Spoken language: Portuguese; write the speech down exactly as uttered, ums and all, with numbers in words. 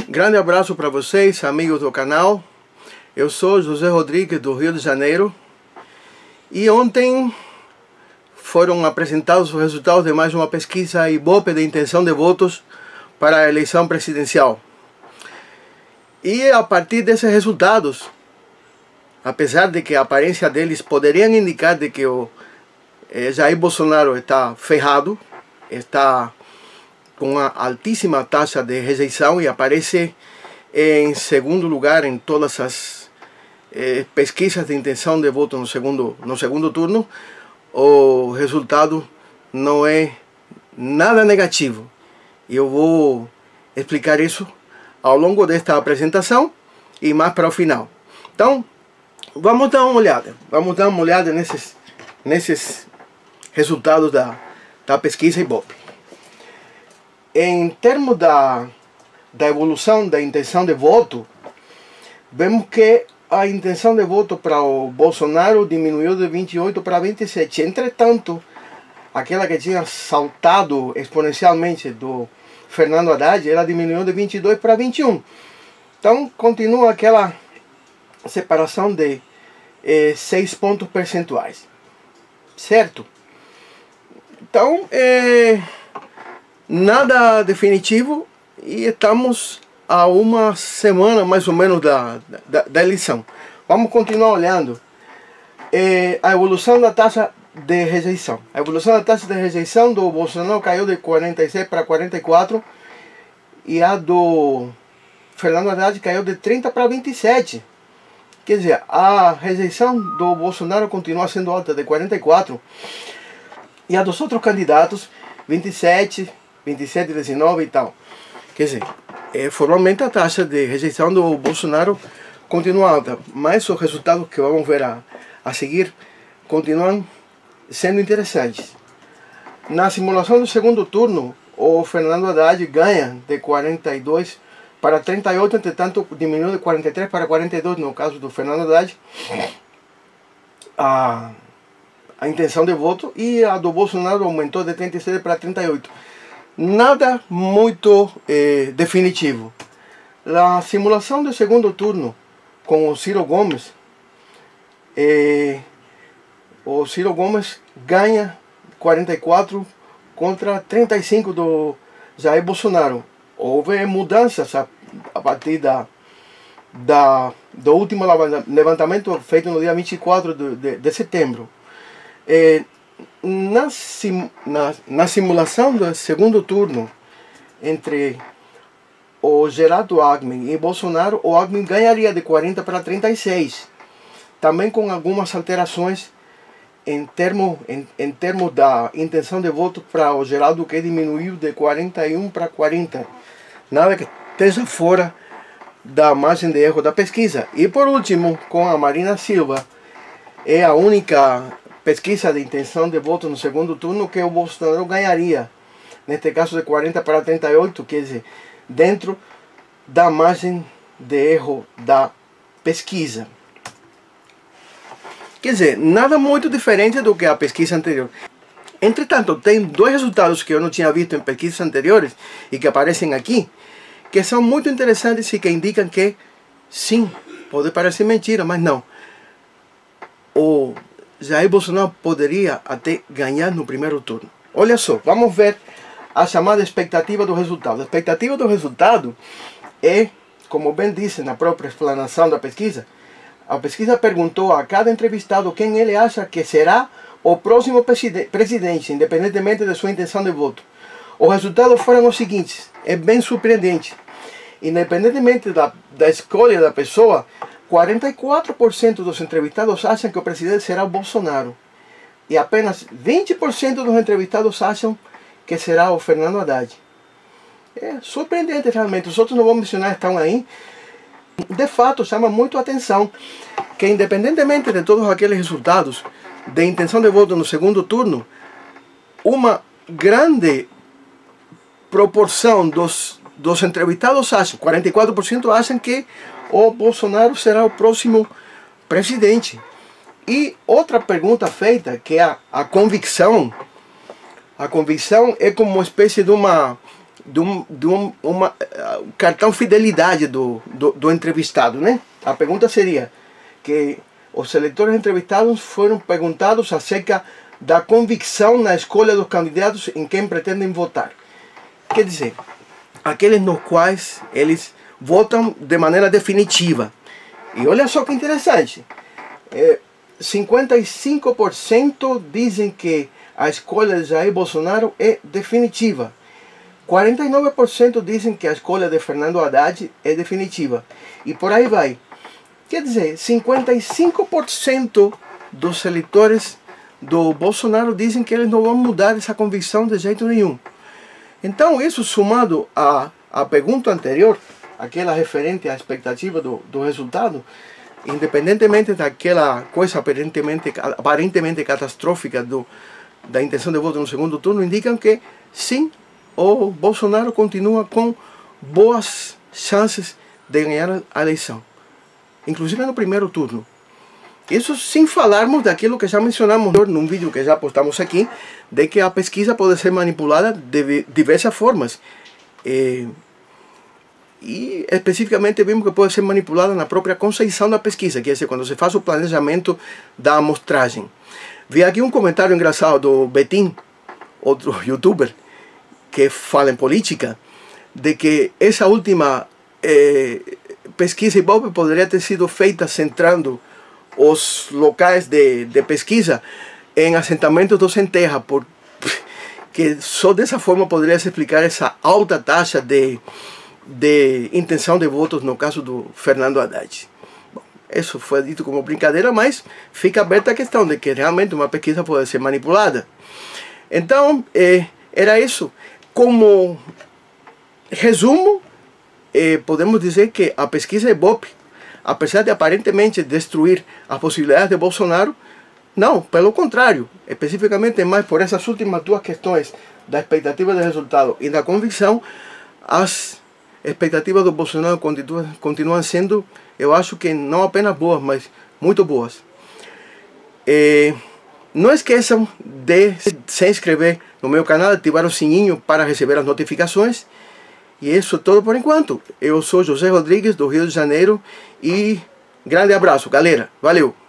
Grande abraço para vocês, amigos do canal. Eu sou José Rodrigues, do Rio de Janeiro. E ontem foram apresentados os resultados de mais uma pesquisa Ibope de intenção de votos para a eleição presidencial. E a partir desses resultados, apesar de que a aparência deles poderiam indicar de que o eh, Jair Bolsonaro está ferrado, está com uma altíssima taxa de rejeição e aparece em segundo lugar em todas as eh, pesquisas de intenção de voto no segundo, no segundo turno, o resultado não é nada negativo. E eu vou explicar isso ao longo desta apresentação e mais para o final. Então, vamos dar uma olhada. Vamos dar uma olhada nesses, nesses resultados da, da pesquisa Ibope. Em termos da, da evolução da intenção de voto, vemos que a intenção de voto para o Bolsonaro diminuiu de vinte e oito para vinte e sete. Entretanto, aquela que tinha saltado exponencialmente do Fernando Haddad, ela diminuiu de vinte e dois para vinte e um. Então, continua aquela separação de eh, seis pontos percentuais. Certo? Então, eh, nada definitivo e estamos a uma semana mais ou menos da, da, da eleição. Vamos continuar olhando eh, a evolução da taxa de rejeição. A evolução da taxa de rejeição do Bolsonaro caiu de quarenta e seis para quarenta e quatro e a do Fernando Haddad caiu de trinta para vinte e sete. Quer dizer, a rejeição do Bolsonaro continua sendo alta, de quarenta e quatro, e a dos outros candidatos vinte e sete, vinte e sete, dezenove e tal. Quer dizer, é, formalmente a taxa de rejeição do Bolsonaro continua alta, mas os resultados que vamos ver a, a seguir continuam sendo interessantes. Na simulação do segundo turno, o Fernando Haddad ganha de quarenta e dois para trinta e oito, entretanto diminuiu de quarenta e três para quarenta e dois no caso do Fernando Haddad a, a intenção de voto, e a do Bolsonaro aumentou de trinta e sete para trinta e oito. Nada muito eh, definitivo. Na simulação do segundo turno com o Ciro Gomes, eh, o Ciro Gomes ganha quarenta e quatro contra trinta e cinco do Jair Bolsonaro. Houve mudanças a, a partir da, da, do último levantamento feito no dia vinte e quatro de, de, de setembro. Eh, na, sim, na, na simulação do segundo turno entre o Geraldo Alckmin e Bolsonaro, o Alckmin ganharia de quarenta para trinta e seis. Também com algumas alterações em termos em, em termos da intenção de voto para o Geraldo, que diminuiu de quarenta e um para quarenta. Nada que esteja fora da margem de erro da pesquisa. E por último, com a Marina Silva, é a única pesquisa de intenção de voto no segundo turno que o Bolsonaro ganharia. Neste caso de quarenta para trinta e oito, quer dizer, dentro da margem de erro da pesquisa. Quer dizer, nada muito diferente do que a pesquisa anterior. Entretanto, tem dois resultados que eu não tinha visto em pesquisas anteriores e que aparecem aqui, que são muito interessantes e que indicam que, sim, pode parecer mentira, mas não. O Jair Bolsonaro poderia até ganhar no primeiro turno. Olha só, vamos ver a chamada expectativa do resultado. A expectativa do resultado é, como bem disse na própria explanação da pesquisa, a pesquisa perguntou a cada entrevistado quem ele acha que será o próximo presidente, independentemente de sua intenção de voto. Os resultados foram os seguintes, é bem surpreendente. Independentemente da, da escolha da pessoa, quarenta e quatro por cento dos entrevistados acham que o presidente será o Bolsonaro. E apenas vinte por cento dos entrevistados acham que será o Fernando Haddad. É surpreendente realmente, os outros não vou mencionar, estão aí. De fato, chama muito a atenção que, independentemente de todos aqueles resultados de intenção de voto no segundo turno, uma grande proporção dos, dos entrevistados acham, quarenta e quatro por cento acham que o Bolsonaro será o próximo presidente. E outra pergunta feita, que é a, a convicção. A convicção é como uma espécie de uma de um, de um uma, uh, cartão fidelidade do, do, do entrevistado, né? A pergunta seria que os eleitores entrevistados foram perguntados acerca da convicção na escolha dos candidatos em quem pretendem votar. Quer dizer, aqueles nos quais eles votam de maneira definitiva. E olha só que interessante, é, cinquenta e cinco por cento dizem que a escolha de Jair Bolsonaro é definitiva. quarenta e nove por cento dizem que a escolha de Fernando Haddad é definitiva. E por aí vai. Quer dizer, cinquenta e cinco por cento dos eleitores do Bolsonaro dizem que eles não vão mudar essa convicção de jeito nenhum. Então, isso somado à, à pergunta anterior, aquela referente à expectativa do, do resultado, independentemente daquela coisa aparentemente, aparentemente catastrófica do, da intenção de voto no segundo turno, indicam que sim, o Bolsonaro continua com boas chances de ganhar a eleição, inclusive no primeiro turno. Isso sem falarmos daquilo que já mencionamos num vídeo que já postamos aqui, de que a pesquisa pode ser manipulada de diversas formas. E, e especificamente vimos que pode ser manipulada na própria conceição da pesquisa, que é quando se faz o planejamento da amostragem. Vi aqui um comentário engraçado do Betim, outro youtuber, que fala em política, de que essa última eh, pesquisa Ibope poderia ter sido feita centrando os locais de, de pesquisa em assentamentos do sem terra, porque só dessa forma poderia se explicar essa alta taxa de, de intenção de votos no caso do Fernando Haddad. Bom, isso foi dito como brincadeira, mas fica aberta a questão de que realmente uma pesquisa pode ser manipulada. Então, eh, era isso. Como resumo, eh, podemos dizer que a pesquisa Ibope, apesar de aparentemente destruir as possibilidades de Bolsonaro, não, pelo contrário, especificamente mais por essas últimas duas questões da expectativa de resultado e da convicção, as expectativas do Bolsonaro continuam, continuam sendo, eu acho que não apenas boas, mas muito boas. Eh, não esqueçam de se inscrever no meu canal, ativar o sininho para receber as notificações. E isso é tudo por enquanto. Eu sou José Rodrigues, do Rio de Janeiro, e grande abraço, galera. Valeu!